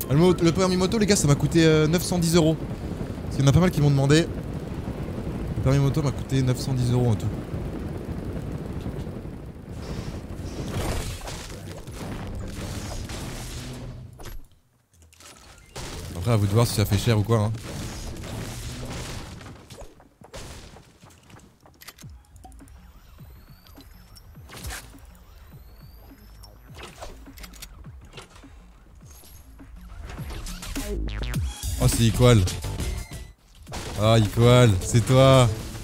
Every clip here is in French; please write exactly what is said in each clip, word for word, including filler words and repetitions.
Le, mo le permis moto, les gars, ça m'a coûté euh, neuf cent dix euros. Parce qu'il y en a pas mal qui m'ont demandé. Le permis moto m'a coûté neuf cent dix euros en tout. Après, à vous de voir si ça fait cher ou quoi. Hein. Oh, c'est Equal. Ah, Equal, c'est toi.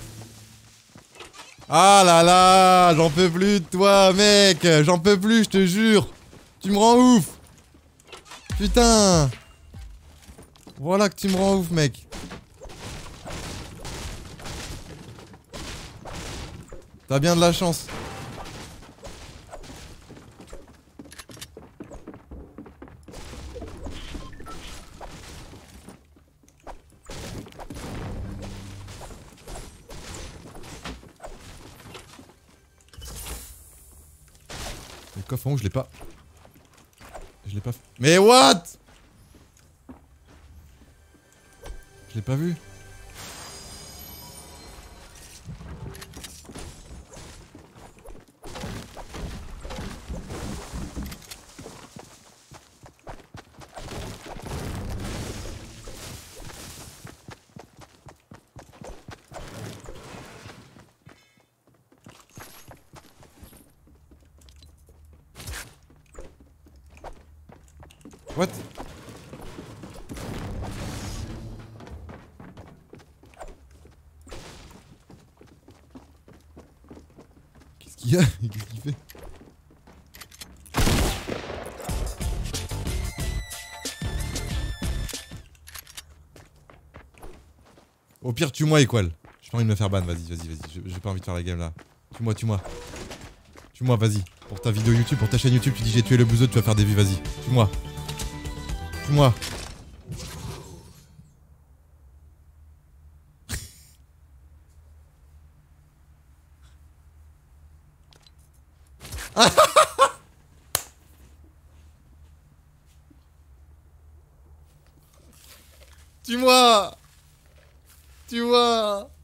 Ah là là, j'en peux plus de toi, mec. J'en peux plus, je te jure. Tu me rends ouf. Putain. Voilà que tu me rends ouf, mec. T'as bien de la chance. Le coffre en haut, je l'ai pas. Je l'ai pas fait. Mais what? Je l'ai pas vu. What? Qu'est-ce qu'il y a? Qu'est-ce qu'il fait? Au pire, tue-moi, Equal. J'ai pas envie de me faire ban, vas-y, vas-y, vas-y. J'ai pas envie de faire la game là. Tue-moi, tue-moi. Tue-moi, vas-y. Pour ta vidéo YouTube, pour ta chaîne YouTube, tu dis j'ai tué le bouseux, tu vas faire des vues, vas-y. Tue-moi. Tue-moi. Tue-moi. Tue-moi.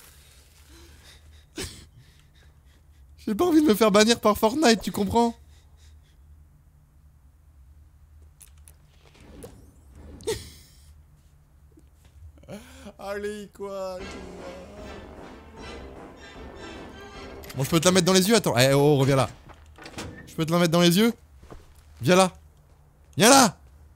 J'ai pas envie de me faire bannir par Fortnite, tu comprends? Allez, quoi? Bon, je peux te la mettre dans les yeux, attends. Eh, oh, reviens là. Je peux te la mettre dans les yeux? Viens là. Viens là.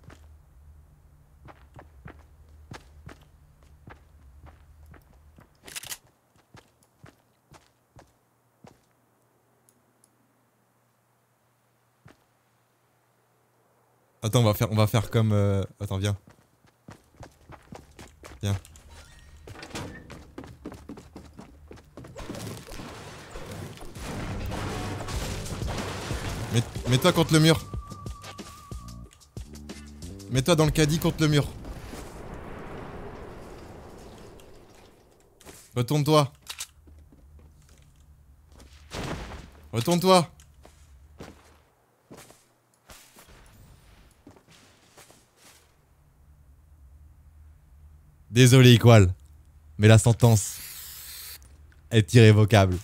Attends, on va faire, on va faire comme... Euh... Attends, viens. Viens. Mets-toi contre le mur. Mets-toi dans le caddie contre le mur. Retourne-toi. Retourne-toi. Désolé, Equal. Mais la sentence est irrévocable.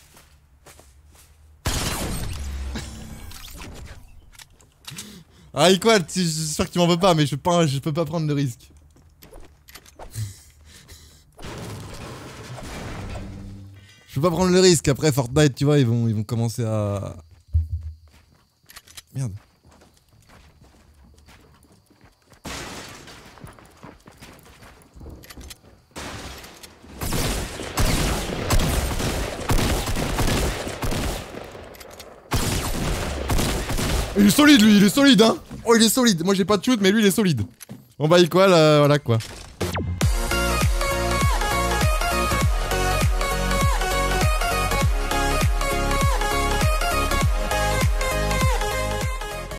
Ah, Equal, j'espère que tu m'en veux pas, mais je peux pas, je peux pas prendre le risque. Je peux pas prendre le risque. Après Fortnite, tu vois, ils vont, ils vont commencer à... Merde. Il est solide, lui, il est solide, hein. Oh, il est solide. Moi, j'ai pas de shoot, mais lui, il est solide. Bon, bah, Equal, euh, voilà, quoi.